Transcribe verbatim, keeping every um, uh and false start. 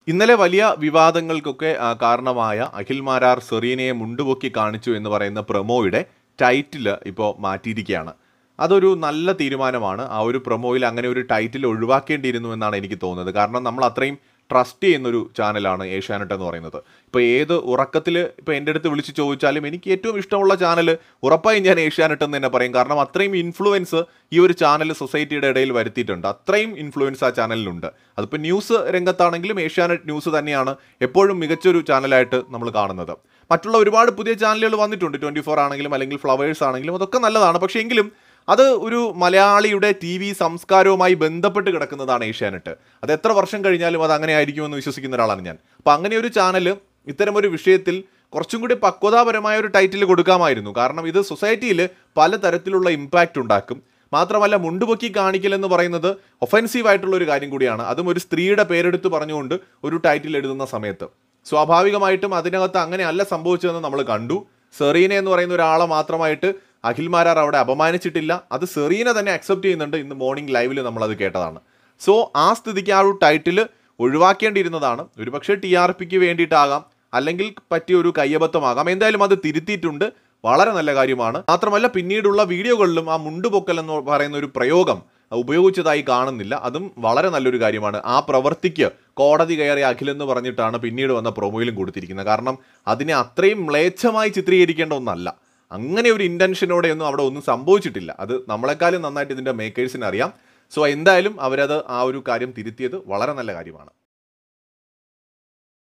ഇന്നലെ വലിയ വിവാദങ്ങൾക്കൊക്കെ കാരണമായ അഖിൽമാരാർ സെറീനയെ മുണ്ടുപൊക്കി കാണിച്ചു എന്ന് പറയുന്ന പ്രൊമോയുടെ ടൈറ്റിൽ ഇപ്പോൾ മാറ്റിയിരിക്കുകയാണ്. അതൊരു നല്ല തീരുമാനമാണ്. ആ ഒരു പ്രൊമോയിൽ അങ്ങനെ ഒരു ടൈറ്റിൽ ഒഴിവാക്കേണ്ടിയിരുന്നു എന്നാണ് എനിക്ക് തോന്നുന്നത്. കാരണം നമ്മൾ അത്രയും ട്രസ്റ്റ് ചെയ്യുന്നൊരു ചാനലാണ് ഏഷ്യാനെറ്റ് എന്ന് പറയുന്നത്. ഇപ്പോൾ ഏത് ഉറക്കത്തിൽ ഇപ്പോൾ എൻ്റെ അടുത്ത് വിളിച്ച് ചോദിച്ചാലും എനിക്ക് ഏറ്റവും ഇഷ്ടമുള്ള ചാനൽ ഉറപ്പായും ഞാൻ ഏഷ്യാനെറ്റ് എന്ന് തന്നെ പറയും. കാരണം അത്രയും ഇൻഫ്ലുവൻസ് ഈ ഒരു ചാനൽ സൊസൈറ്റിയുടെ ഇടയിൽ വരുത്തിയിട്ടുണ്ട്. അത്രയും ഇൻഫ്ലുവൻസ് ആ ചാനലിലുണ്ട്. അതിപ്പോൾ ന്യൂസ് രംഗത്താണെങ്കിലും ഏഷ്യാനെറ്റ് ന്യൂസ് തന്നെയാണ് എപ്പോഴും മികച്ചൊരു ചാനലായിട്ട് നമ്മൾ കാണുന്നത്. മറ്റുള്ള ഒരുപാട് പുതിയ ചാനലുകൾ വന്നിട്ടുണ്ട്, ട്വൻറ്റി ഫോർ ആണെങ്കിലും അല്ലെങ്കിൽ ഫ്ലവേഴ്സ് ആണെങ്കിലും അതൊക്കെ നല്ലതാണ്. പക്ഷേ എങ്കിലും അത് ഒരു മലയാളിയുടെ ടി വി സംസ്കാരവുമായി ബന്ധപ്പെട്ട് കിടക്കുന്നതാണ് ഏഷ്യാനെറ്റ്. അത് എത്ര വർഷം കഴിഞ്ഞാലും അത് അങ്ങനെ ആയിരിക്കുമെന്ന് വിശ്വസിക്കുന്ന ഒരാളാണ് ഞാൻ. അപ്പോൾ അങ്ങനെ ഒരു ചാനൽ ഇത്തരമൊരു വിഷയത്തിൽ കുറച്ചും കൂടി പക്വതാപരമായ ഒരു ടൈറ്റിൽ കൊടുക്കാമായിരുന്നു. കാരണം ഇത് സൊസൈറ്റിയിൽ പലതരത്തിലുള്ള ഇമ്പാക്റ്റ് ഉണ്ടാക്കും. മാത്രമല്ല, മുണ്ടുപൊക്കി കാണിക്കലെന്ന് പറയുന്നത് ഒഫെൻസീവ് ആയിട്ടുള്ള ഒരു കാര്യം കൂടിയാണ്. അതും ഒരു സ്ത്രീയുടെ പേരെടുത്ത് പറഞ്ഞുകൊണ്ട് ഒരു ടൈറ്റിൽ എഴുതുന്ന സമയത്ത് സ്വാഭാവികമായിട്ടും അതിനകത്ത് അങ്ങനെയല്ല സംഭവിച്ചതെന്ന് നമ്മൾ കണ്ടു. സെറീന എന്ന് പറയുന്ന ഒരാളെ മാത്രമായിട്ട് അഖിൽമാരാർ അവിടെ അപമാനിച്ചിട്ടില്ല. അത് സെറീന തന്നെ അക്സെപ്റ്റ് ചെയ്യുന്നുണ്ട്. ഇന്ന് മോർണിംഗ് ലൈവിൽ നമ്മളത് കേട്ടതാണ്. സോ ആ സ്ഥിതിക്ക് ആ ഒരു ടൈറ്റിൽ ഒഴിവാക്കേണ്ടിയിരുന്നതാണ്. ഒരുപക്ഷെ ടി ആർ പിക്ക് വേണ്ടിയിട്ടാകാം, അല്ലെങ്കിൽ പറ്റിയ ഒരു കയ്യബദ്ധമാകാം. എന്തായാലും അത് തിരുത്തിയിട്ടുണ്ട്. വളരെ നല്ല കാര്യമാണ്. മാത്രമല്ല, പിന്നീടുള്ള വീഡിയോകളിലും ആ മുണ്ടുപൊക്കൽ എന്ന് പറയുന്ന ഒരു പ്രയോഗം ഉപയോഗിച്ചതായി കാണുന്നില്ല. അതും വളരെ നല്ലൊരു കാര്യമാണ്. ആ പ്രവൃത്തിക്ക് കോടതി കയറി അഖിലെന്ന് പറഞ്ഞിട്ടാണ് പിന്നീട് വന്ന പ്രൊമോയിലും കൊടുത്തിരിക്കുന്നത്. കാരണം അതിനെ അത്രയും മ്ലേച്ഛമായി ചിത്രീകരിക്കേണ്ട ഒന്നല്ല. അങ്ങനെ ഒരു ഇൻറ്റൻഷനോടെയൊന്നും അവിടെ ഒന്നും സംഭവിച്ചിട്ടില്ല. അത് നമ്മളെക്കാളും നന്നായിട്ട് ഇതിൻ്റെ മേക്കേഴ്സിന് അറിയാം. സോ എന്തായാലും അവരത് ആ ഒരു കാര്യം തിരുത്തിയത് വളരെ നല്ല കാര്യമാണ്.